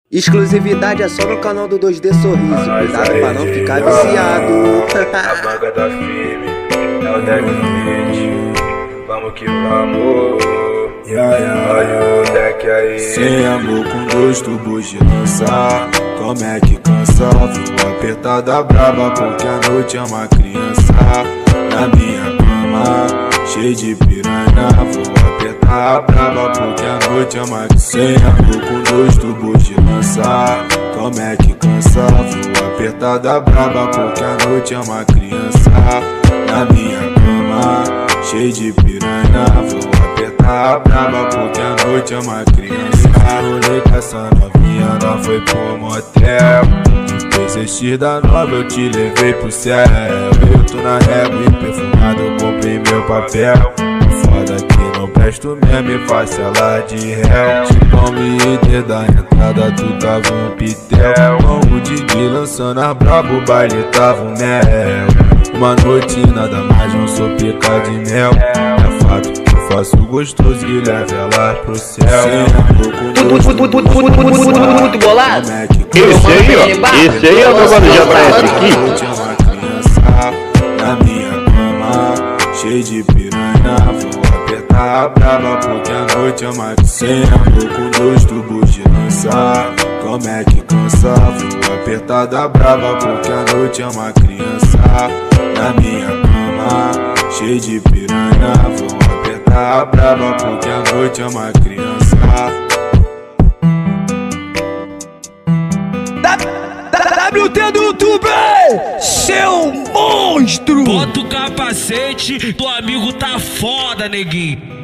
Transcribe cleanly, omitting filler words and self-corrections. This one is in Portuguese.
Exclusividade é só no canal do 2D Sorriso. Cuidado pra não ficar viciado. A manga da firme, é o deck fit. Vamos que vamos. Olha o deck aí. Sem amor com dois tubos de lançar. Como é que cansa? Vou apertada braba porque a noite é uma criança. Na minha cama, cheio de piranha. Vou apertar braba porque a noite é uma criança. Sem amor com dois tubos de lançar. Como é que cansa? Vou apertada braba porque a noite é uma criança. Na minha cama, cheio de piranha. Vou apertar braba porque a noite é uma criança. Rolei com essa novinha, nós foi pro motel. PCX da nova eu te levei pro céu. Eu tô na régua e perfumado eu comprei meu papel. Foda que não presto mesmo e faço ela de réu. Nome e dedo da entrada, tu tava um pitel. Com o Didi lançando as brabo, o baile tava um mel. Uma noite nada mais, não sou pica de mel. É fato que eu faço gostoso e levo ela pro céu. Muito bolado. Esse aí é o meu mano JS aqui. Uma criança na minha cama, cheio de piranha. Vou apertar brava porque a noite é uma. Sem amor com dois tubos de lançar. Como é que cansa? Vou apertada brava porque a noite é uma criança. Na minha cama, cheio de piranha. Vou apertar brava porque a noite é uma criança. WT do YouTube, seu monstro! Bota o capacete, teu amigo tá foda, neguinho.